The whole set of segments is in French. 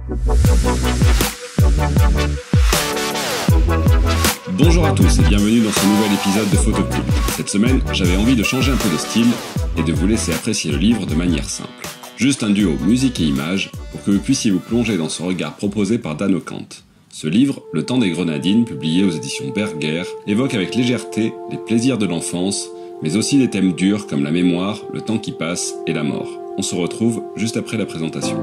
Bonjour à tous et bienvenue dans ce nouvel épisode de Photocult. Cette semaine, j'avais envie de changer un peu de style et de vous laisser apprécier le livre de manière simple. Juste un duo musique et images pour que vous puissiez vous plonger dans ce regard proposé par Dan O'Kant. Ce livre, Le temps des grenadines, publié aux éditions Berger, évoque avec légèreté les plaisirs de l'enfance, mais aussi des thèmes durs comme la mémoire, le temps qui passe et la mort. On se retrouve juste après la présentation.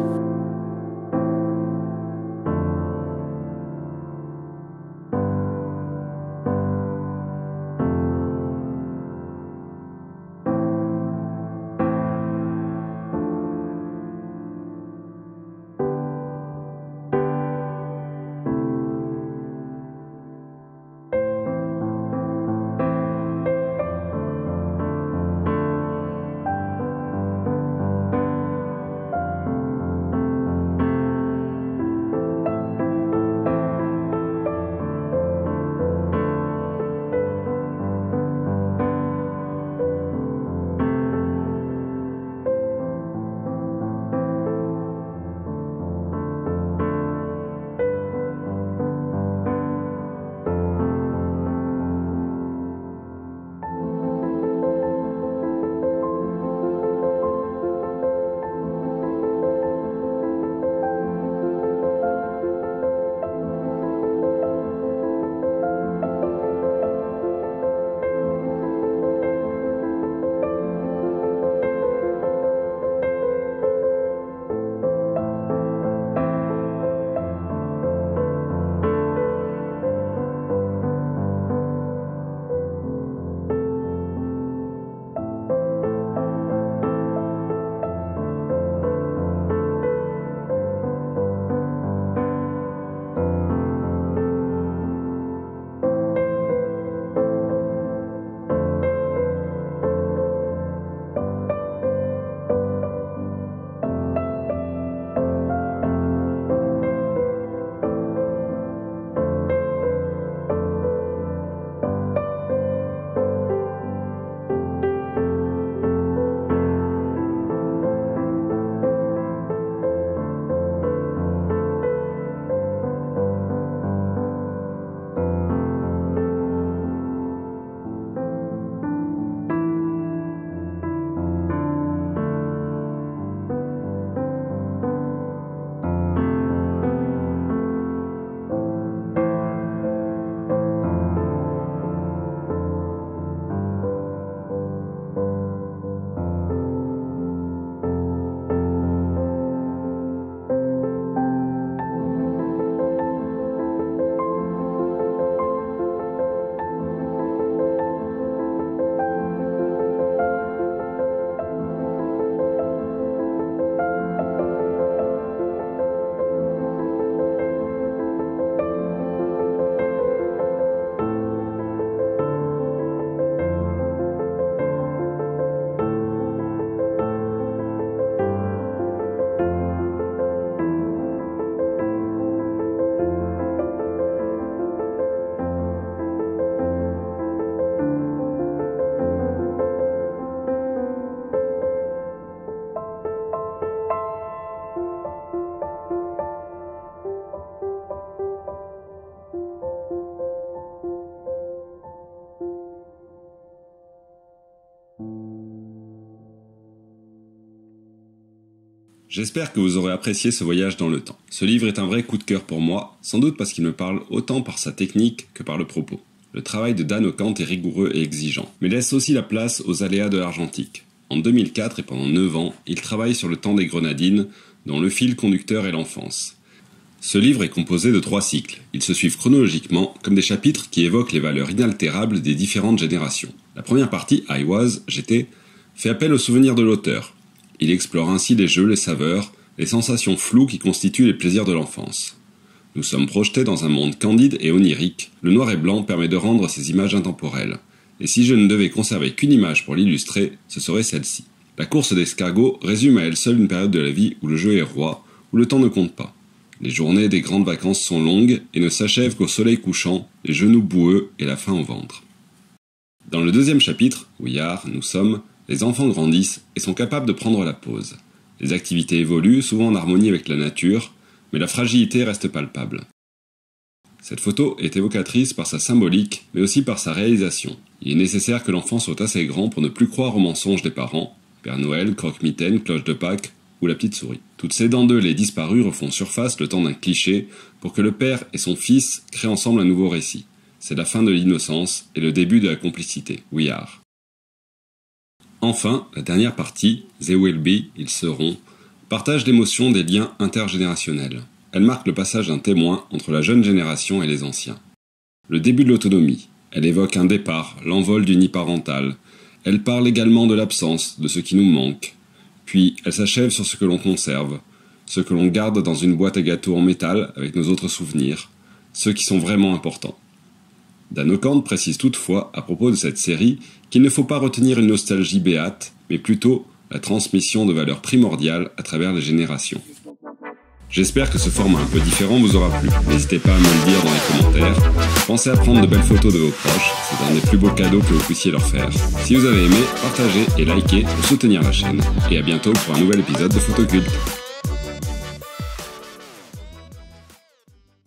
J'espère que vous aurez apprécié ce voyage dans le temps. Ce livre est un vrai coup de cœur pour moi, sans doute parce qu'il me parle autant par sa technique que par le propos. Le travail de Dan O'Kant est rigoureux et exigeant, mais laisse aussi la place aux aléas de l'argentique. En 2004 et pendant 9 ans, il travaille sur Le temps des grenadines, dont le fil conducteur est l'enfance. Ce livre est composé de 3 cycles. Ils se suivent chronologiquement, comme des chapitres qui évoquent les valeurs inaltérables des différentes générations. La première partie, I Was, j'étais, fait appel aux souvenirs de l'auteur. Il explore ainsi les jeux, les saveurs, les sensations floues qui constituent les plaisirs de l'enfance. Nous sommes projetés dans un monde candide et onirique. Le noir et blanc permet de rendre ces images intemporelles. Et si je ne devais conserver qu'une image pour l'illustrer, ce serait celle-ci. La course d'escargot résume à elle seule une période de la vie où le jeu est roi, où le temps ne compte pas. Les journées des grandes vacances sont longues et ne s'achèvent qu'au soleil couchant, les genoux boueux et la faim au ventre. Dans le deuxième chapitre, We Are, nous sommes, les enfants grandissent et sont capables de prendre la pause. Les activités évoluent, souvent en harmonie avec la nature, mais la fragilité reste palpable. Cette photo est évocatrice par sa symbolique, mais aussi par sa réalisation. Il est nécessaire que l'enfant soit assez grand pour ne plus croire aux mensonges des parents, Père Noël, Croque-Mitaine, Cloche de Pâques ou la petite souris. Toutes ces dents de lait disparues refont surface le temps d'un cliché pour que le père et son fils créent ensemble un nouveau récit. C'est la fin de l'innocence et le début de la complicité. We are. Enfin, la dernière partie, They will be, ils seront, partage l'émotion des liens intergénérationnels. Elle marque le passage d'un témoin entre la jeune génération et les anciens. Le début de l'autonomie. Elle évoque un départ, l'envol du nid parental. Elle parle également de l'absence, de ce qui nous manque. Puis, elle s'achève sur ce que l'on conserve, ce que l'on garde dans une boîte à gâteaux en métal avec nos autres souvenirs, ceux qui sont vraiment importants. Dan O'Kant précise toutefois, à propos de cette série, qu'il ne faut pas retenir une nostalgie béate, mais plutôt la transmission de valeurs primordiales à travers les générations. J'espère que ce format un peu différent vous aura plu. N'hésitez pas à me le dire dans les commentaires. Pensez à prendre de belles photos de vos proches, c'est un des plus beaux cadeaux que vous puissiez leur faire. Si vous avez aimé, partagez et likez pour soutenir la chaîne. Et à bientôt pour un nouvel épisode de Photoculte.